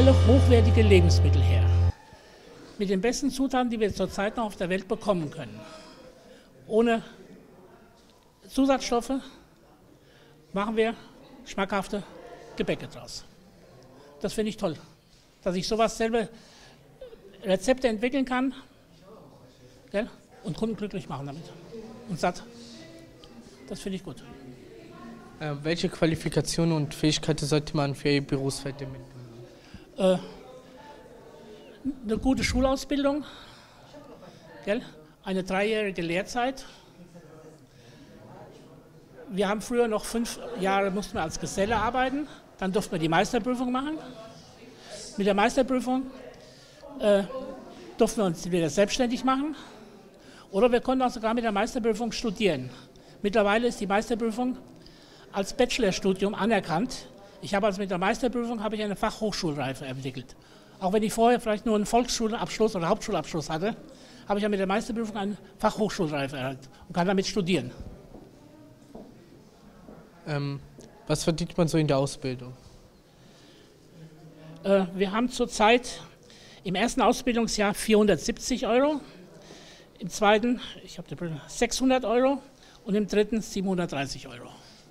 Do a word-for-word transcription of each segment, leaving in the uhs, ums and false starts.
stelle hochwertige Lebensmittel her. Mit den besten Zutaten, die wir zurzeit noch auf der Welt bekommen können. Ohne Zusatzstoffe machen wir schmackhafte Gebäcke draus. Das finde ich toll, dass ich sowas selber Rezepte entwickeln kann, gell? Und Kunden glücklich machen damit und satt. Das finde ich gut. Äh, welche Qualifikationen und Fähigkeiten sollte man für Ihr Berufsfeld mitbringen? Äh, eine gute Schulausbildung, gell? Eine dreijährige Lehrzeit. Wir haben früher noch fünf Jahre mussten wir als Geselle arbeiten, dann durften wir die Meisterprüfung machen. Mit der Meisterprüfung äh, durften wir uns wieder selbstständig machen oder wir konnten auch sogar mit der Meisterprüfung studieren. Mittlerweile ist die Meisterprüfung als Bachelorstudium anerkannt. Ich habe also mit der Meisterprüfung habe ich eine Fachhochschulreife entwickelt. Auch wenn ich vorher vielleicht nur einen Volksschulabschluss oder Hauptschulabschluss hatte, habe ich ja mit der Meisterprüfung eine Fachhochschulreife erhalten und kann damit studieren. Ähm, was verdient man so in der Ausbildung? Äh, wir haben zurzeit im ersten Ausbildungsjahr vierhundertsiebzig Euro, im zweiten ich habe die Brille, sechshundert Euro und im dritten siebenhundertdreißig Euro.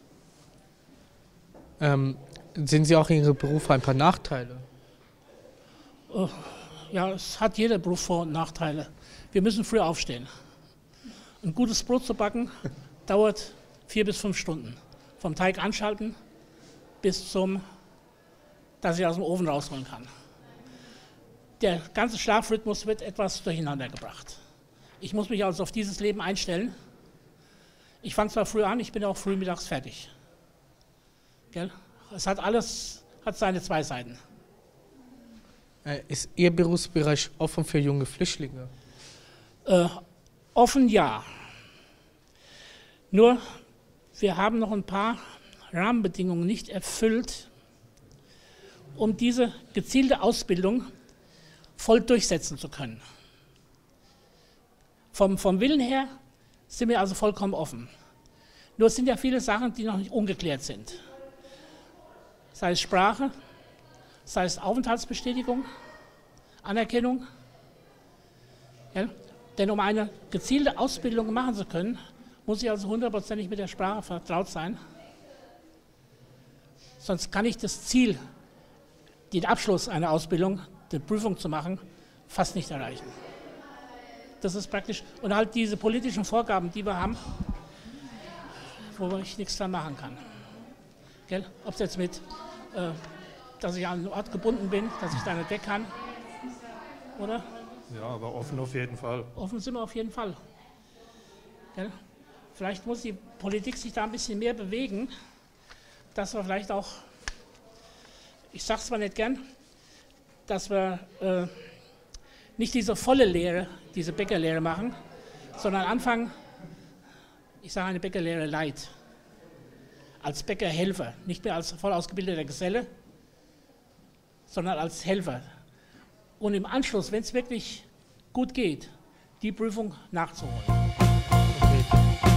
Ähm, sehen Sie auch in Ihrem Beruf ein paar Nachteile? Äh, ja, es hat jeder Beruf Vor- und Nachteile. Wir müssen früh aufstehen. Ein gutes Brot zu backen dauert vier bis fünf Stunden. Vom Teig anschalten bis zum, dass ich aus dem Ofen rausholen kann. Der ganze Schlafrhythmus wird etwas durcheinander gebracht. Ich muss mich also auf dieses Leben einstellen. Ich fange zwar früh an, ich bin auch früh mittags fertig. Gell? Es hat alles hat seine zwei Seiten. Äh, ist Ihr Berufsbereich offen für junge Flüchtlinge? Äh, offen ja. Nur wir haben noch ein paar Rahmenbedingungen nicht erfüllt, um diese gezielte Ausbildung voll durchsetzen zu können. Vom, vom Willen her sind wir also vollkommen offen. Nur es sind ja viele Sachen, die noch nicht ungeklärt sind. Sei es Sprache, sei es Aufenthaltsbestätigung, Anerkennung. Ja? Denn um eine gezielte Ausbildung machen zu können, muss ich also hundertprozentig mit der Sprache vertraut sein. Sonst kann ich das Ziel, den Abschluss einer Ausbildung, die Prüfung zu machen, fast nicht erreichen. Das ist praktisch, und halt diese politischen Vorgaben, die wir haben, wo ich nichts dran machen kann. Ob es jetzt mit, äh, dass ich an einen Ort gebunden bin, dass ich da nicht weg kann, oder? Ja, aber offen auf jeden Fall. Offen sind wir auf jeden Fall. Gell? Vielleicht muss die Politik sich da ein bisschen mehr bewegen, dass wir vielleicht auch, ich sage es zwar nicht gern, dass wir äh, nicht diese volle Lehre, diese Bäckerlehre machen, sondern anfangen, ich sage eine Bäckerlehre light, als Bäckerhelfer, nicht mehr als voll ausgebildeter Geselle, sondern als Helfer. Und im Anschluss, wenn es wirklich gut geht, die Prüfung nachzuholen. Okay.